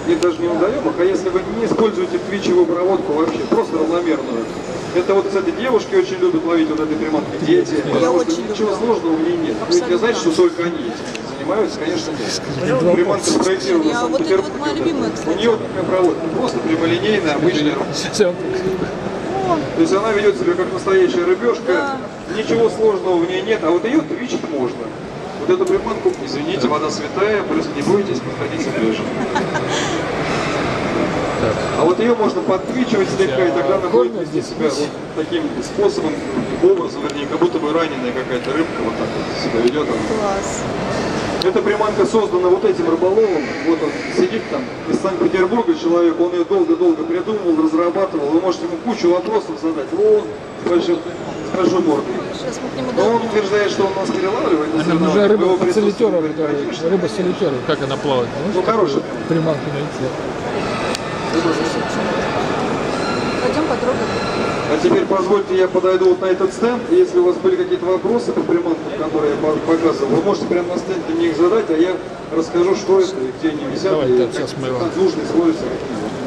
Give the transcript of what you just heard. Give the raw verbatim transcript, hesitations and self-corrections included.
нет даже неудаемых, а если вы не используете твичевую проводку вообще, просто равномерную. Это вот, кстати, девушки очень любят ловить вот этой приманкой, дети, потому что ничего сложного в ней нет. Вы не знаете, что только они этим занимаются, конечно, нет. Приманка спроектирована в Санкт-Петербурге. У нее вот такая проводка, просто прямолинейная, обычная. То есть она ведет себя как настоящая рыбешка, ничего сложного в ней нет, а вот ее твичить можно. Вот эту приманку, извините, вода святая, просто не бойтесь, подходите ближе. А вот ее можно подтвичивать слегка, и тогда она будет вести себя вот таким способом, образом, вернее, как будто бы раненая какая-то рыбка вот так вот себя ведет. Класс. Эта приманка создана вот этим рыболовом. Вот он сидит там из Санкт-Петербурга человек, он ее долго-долго придумывал, разрабатывал. Вы можете ему кучу вопросов задать. Вон, большой, с большой мордой. Но он утверждает, что он нас перелавливает. Она уже рыба солитера, рыба солитера, как она плавает. Ну, хорошая. Приманку найти. Пойдем подробно. А теперь позвольте, я подойду вот на этот стенд. Если у вас были какие-то вопросы по приманкам, которые я показывал, вы можете прямо на стенде мне их задать, а я расскажу, что это и где они висят, Давай, и да, как сейчас мы его... нужно использовать.